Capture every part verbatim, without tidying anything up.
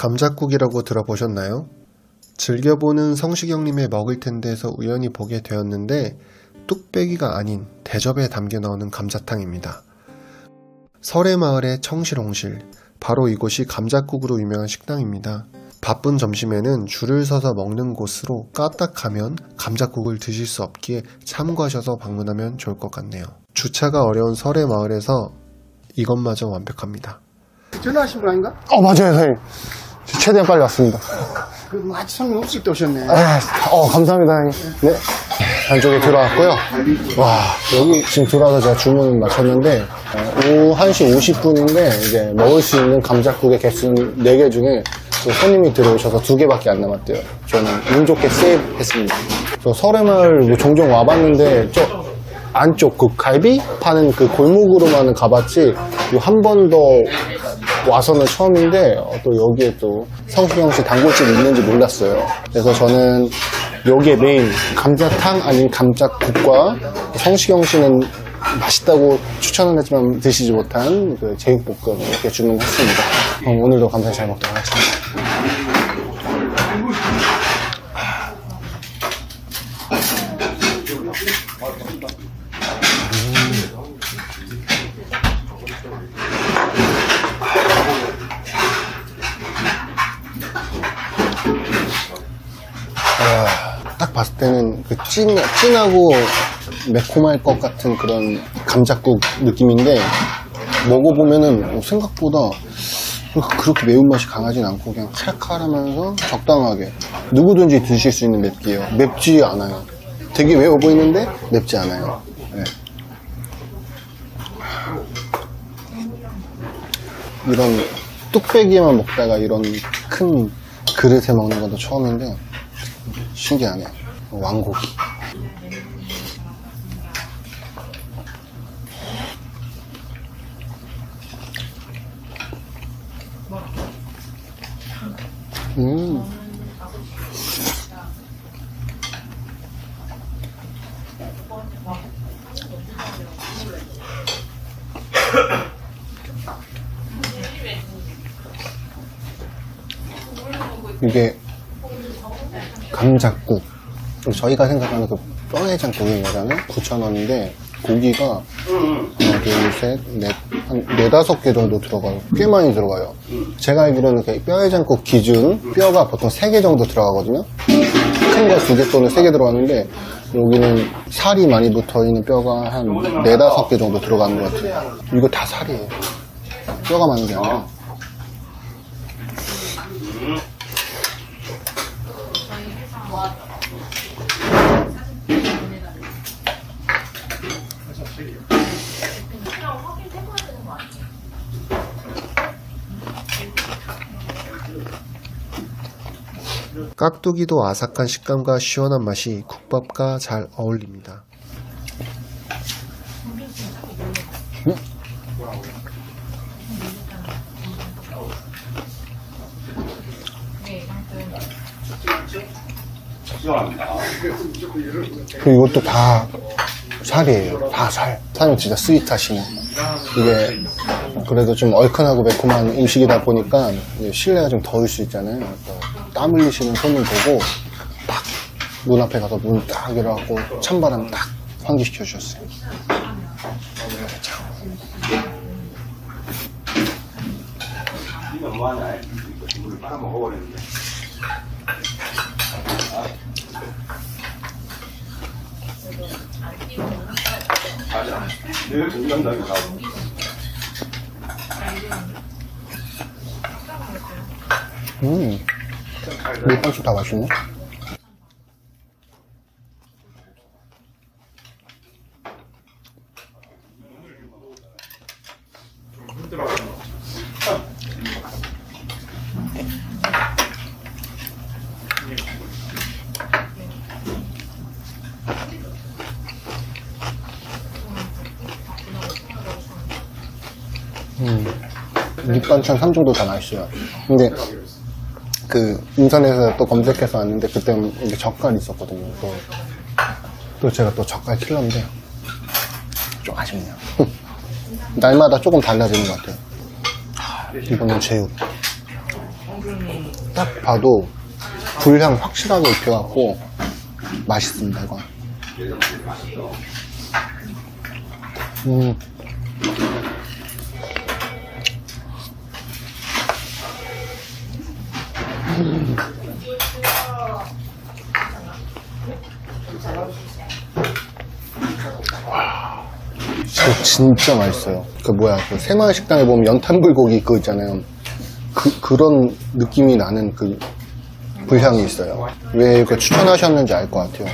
감잣국이라고 들어보셨나요? 즐겨보는 성시경님의 먹을 텐데에서 우연히 보게 되었는데 뚝배기가 아닌 대접에 담겨 나오는 감자탕입니다. 설해마을의 청실홍실, 바로 이곳이 감잣국으로 유명한 식당입니다. 바쁜 점심에는 줄을 서서 먹는 곳으로 까딱하면 감잣국을 드실 수 없기에 참고하셔서 방문하면 좋을 것 같네요. 주차가 어려운 설해마을에서 이것마저 완벽합니다. 전화하신 분 아닌가? 어, 맞아요, 선생님. 최대한 빨리 왔습니다. 그 아직 손님 없을 때 오셨네. 아, 어, 감사합니다, 형님. 네. 안쪽에 들어왔고요. 와, 여기 지금 들어와서 제가 주문 마쳤는데, 어, 오후 한 시 오십 분인데, 이제 먹을 수 있는 감잣국의 개수는 네 개 중에 또 손님이 들어오셔서 두 개밖에 안 남았대요. 저는 운 좋게 세이브했습니다. 저 설해마을 뭐 종종 와봤는데, 저 안쪽 그 갈비 파는 그 골목으로만은 가봤지, 한 번 더 와서는 처음인데, 어, 또 여기에 또 성시경 씨 단골집이 있는지 몰랐어요. 그래서 저는 여기에 메인 감자탕 아닌 감잣국과 성시경 씨는 맛있다고 추천은 했지만 드시지 못한 그 제육볶음 이렇게 주문했습니다. 어, 오늘도 감사히 잘 먹도록 하겠습니다. 딱 봤을 때는 그 찐, 찐하고 매콤할 것 같은 그런 감잣국 느낌인데, 먹어보면은 생각보다 그렇게 매운맛이 강하진 않고 그냥 칼칼하면서 적당하게 누구든지 드실 수 있는 맵기예요. 맵지 않아요. 되게 매워 보이는데 맵지 않아요. 네. 이런 뚝배기만 먹다가 이런 큰 그릇에 먹는 것도 처음인데 신기하네요. 왕고기. 음. 이게 감잣국, 저희가 생각하는 그 뼈해장 고기인 거잖아요. 구천 원인데 고기가 하나, 둘, 셋, 넷, 한 네다섯 개 정도 들어가요. 꽤 많이 들어가요. 제가 알기로는 뼈해장국 기준 뼈가 보통 세 개 정도 들어가거든요. 큰 거 두 개 또는 세 개 들어가는데 여기는 살이 많이 붙어있는 뼈가 한 네다섯 개 정도 들어가는 것 같아요. 이거 다 살이에요. 뼈가 많은 게 아니라. 깍두기도 아삭한 식감과 시원한 맛이 국밥과 잘 어울립니다. 음? 그리고 이것도 다 살이에요. 다 살. 사장님 진짜 스윗하시네. 이게 그래도 좀 얼큰하고 매콤한 음식이다 보니까 실내가 좀 더울 수 있잖아요. 땀 흘리시는 손님 보고 딱 문 앞에 가서 문 딱 열어갖고 찬바람 딱 환기시켜 주셨어요. 음, 밀빵집 다 맛있네. 음, 밑반찬 삼 종도 다 맛있어요. 근데 그 인터넷에서 또 검색해서 왔는데 그때 이게 젓갈이 있었거든요. 또, 또 제가 또 젓갈 킬러인데 좀 아쉽네요. 날마다 조금 달라지는 것 같아요. 이거는 제육. 딱 봐도 불향 확실하게 입혀갖고 맛있습니다, 이건. 음. 음. 와, 이거 진짜 맛있어요. 그 뭐야, 그 새마을 식당에 보면 연탄불고기 그거 있잖아요. 그, 그런 느낌이 나는 그 불향이 있어요. 왜 이렇게 추천하셨는지 알 것 같아요.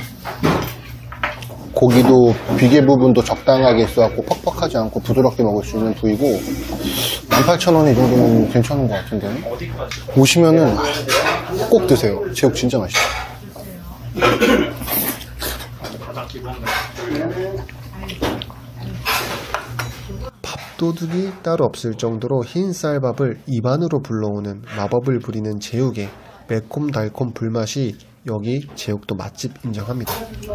고기도 비계 부분도 적당하게 있어갖고 퍽퍽하지 않고 부드럽게 먹을 수 있는 부위고 만 팔천 원 이 정도면 괜찮은 것 같은데. 오시면은 꼭 드세요. 제육 진짜 맛있어요. 밥도둑이 따로 없을 정도로 흰 쌀밥을 입안으로 불러오는 마법을 부리는 제육의 매콤달콤 불맛이 여기 제육도 맛집 인정합니다.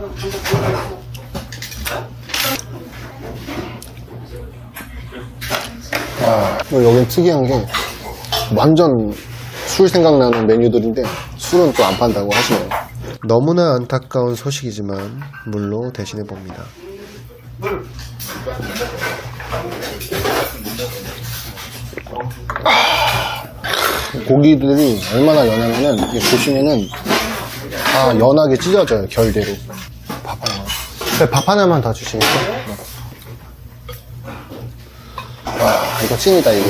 아, 여긴 특이한 게 완전 술 생각나는 메뉴들인데 술은 또 안 판다고 하시네요. 너무나 안타까운 소식이지만 물로 대신해 봅니다. 고기들이 얼마나 연하면은 이게 보시면은 다 연하게 찢어져요, 결대로. 밥 하나. 네, 밥 하나만 더 주시겠어요? 네. 와, 이거 찐이다, 이거.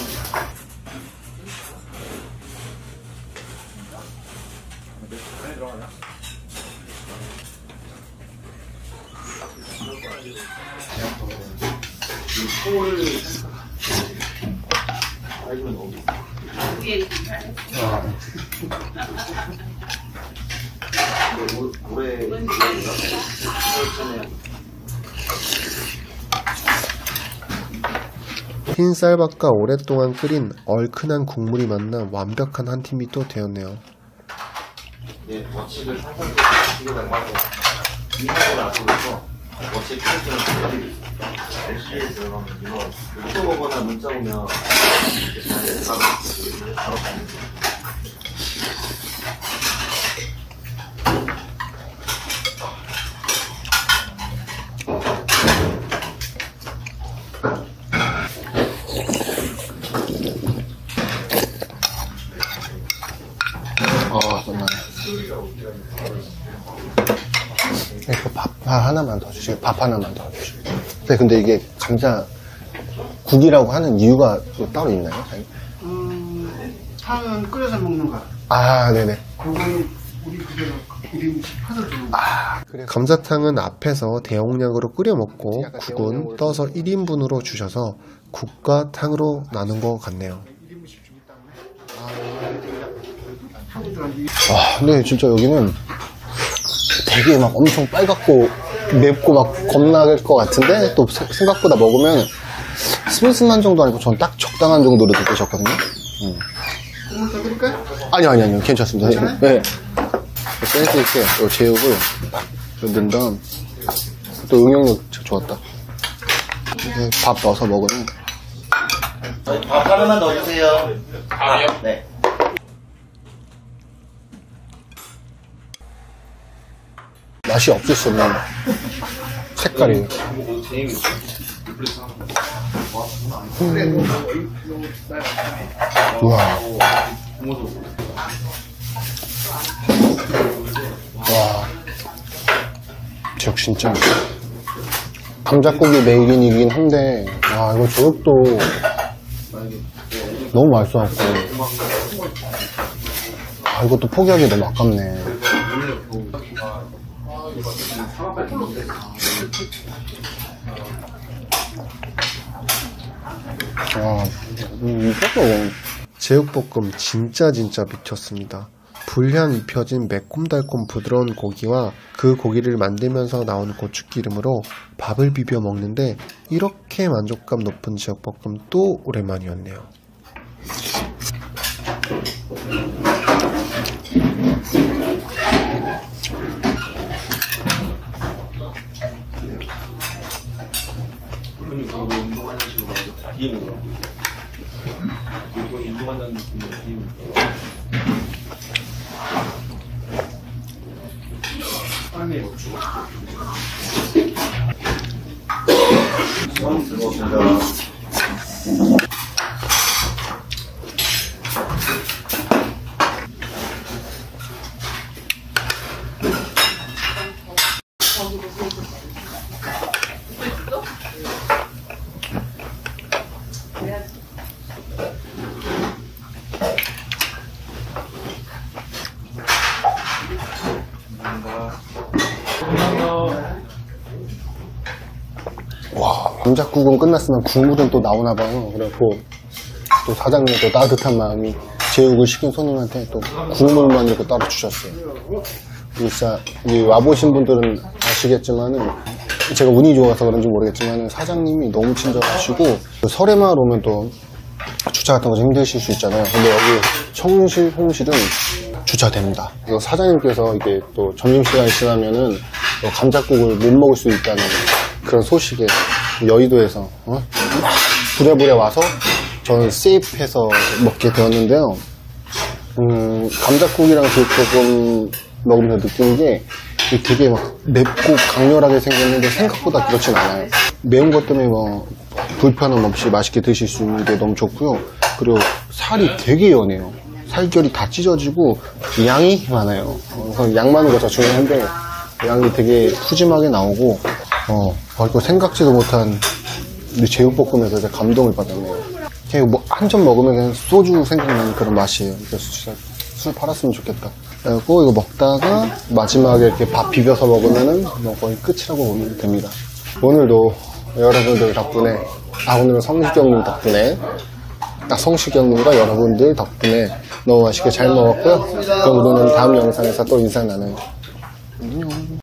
흰 쌀밥과 오랫동안 끓인 얼큰한 국물이 만나 완벽한 한 팀이 또 되었네요. 예, 워치를 상상해서 지금 얼마나 이하고 나서서 워치 필수는 엘씨에 들어가면 이거 또 보거나 문자 오면 이렇게 바로 바로 가는 거예요. 아, 정말. 이거 밥 하나만 더 주시고, 밥 하나만 더 주시고. 네, 근데 이게 감자 국이라고 하는 이유가 또 따로 있나요? 음, 탕은 끓여서 먹는 거야. 아, 네네. 그거는 우리 그대로 이름 파서 주는 거야. 아, 그래. 감자탕은 앞에서 대용량으로 끓여 먹고 국은 떠서 일 인분으로 주셔서 국과 탕으로 나눈 것 같네요. 와, 근데 진짜 여기는 되게 막 엄청 빨갛고 맵고 막 겁나갈 것 같은데 또 생각보다 먹으면 스물스물한 정도 아니고 전 딱 적당한 정도로 드셨거든요. 음. 국물 더 드릴까요? 아니요, 아니요, 아니요. 괜찮습니다. 괜찮아요? 네. 센스 있게 요 제육을 넣은 다음 또 응용력 좋았다. 이제 밥 넣어서 먹으면 밥 하나만 넣어주세요. 아요? 네. 맛이 없을 수 없는 색깔이에요. 음. 우와. 와. 제육 진짜 맛있어. 감자국이 메인이긴 한데, 와, 이거 제육도 너무 맛있어갖고. 아, 이것도 포기하기 너무 아깝네. 와, 음, 이거 제육볶음 진짜 진짜 미쳤습니다. 불향 입혀진 매콤달콤 부드러운 고기와 그 고기를 만들면서 나온 고추기름으로 밥을 비벼 먹는데 이렇게 만족감 높은 제육볶음 또 오랜만이었네요. 운동하는 식으로 뒤에 먹으라고. 운동한다는 느낌으로 뒤에 먹으라고. 감자국은 끝났으면 국물은 또 나오나 봐요. 그래갖고 또 사장님 또 따뜻한 마음이 제육을 시킨 손님한테 또 국물만 이렇게 따로 주셨어요. 진짜 와보신 분들은 아시겠지만은 제가 운이 좋아서 그런지 모르겠지만은 사장님이 너무 친절하시고 설에만 오면 또 주차 같은 거 좀 힘드실 수 있잖아요. 근데 여기 청실, 홍실은 주차됩니다. 사장님께서 이게 또 점심시간이 지나면은 감자국을 못 먹을 수 있다는 그런 소식에 여의도에서 어? 부랴부랴 와서 저는 세입해서 먹게 되었는데요. 음, 감자국이랑 제육볶음 먹으면서 느낀 게 되게 막 맵고 강렬하게 생겼는데 생각보다 그렇진 않아요. 매운 것 때문에 뭐 불편함 없이 맛있게 드실 수 있는 게 너무 좋고요. 그리고 살이 되게 연해요. 살결이 다 찢어지고 양이 많아요. 어, 양 많은 거 중요한데 양이 되게 푸짐하게 나오고 어, 그리고 생각지도 못한 제육볶음에서 제가 감동을 받았네요. 그냥 뭐 한 점 먹으면 그냥 소주 생각나는 그런 맛이에요. 그래서 진짜 술 팔았으면 좋겠다. 그리고 이거 먹다가 마지막에 이렇게 밥 비벼서 먹으면은 뭐 거의 끝이라고 보면 됩니다. 오늘도 여러분들 덕분에, 아 오늘은 성시경님 덕분에, 아 성시경님과 여러분들 덕분에 너무 맛있게 잘 먹었고요. 그럼 우리는 다음 영상에서 또 인사 나눠요. 안녕.